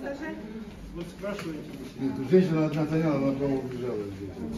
Вот спрашиваете. Нет, женщина одна стояла, она прямо убежала здесь.